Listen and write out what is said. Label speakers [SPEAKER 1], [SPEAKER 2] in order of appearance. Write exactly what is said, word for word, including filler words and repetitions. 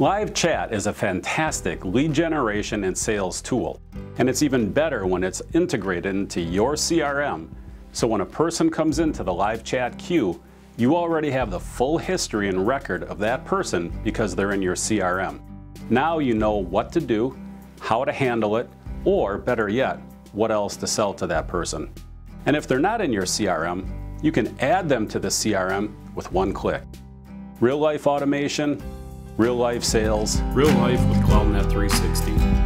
[SPEAKER 1] Live chat is a fantastic lead generation and sales tool, and it's even better when it's integrated into your C R M. So when a person comes into the live chat queue, you already have the full history and record of that person because they're in your C R M. Now you know what to do, how to handle it, or better yet, what else to sell to that person. And if they're not in your C R M, you can add them to the C R M with one click. Real life automation, real life sales,
[SPEAKER 2] Real life with CloudNet three sixty.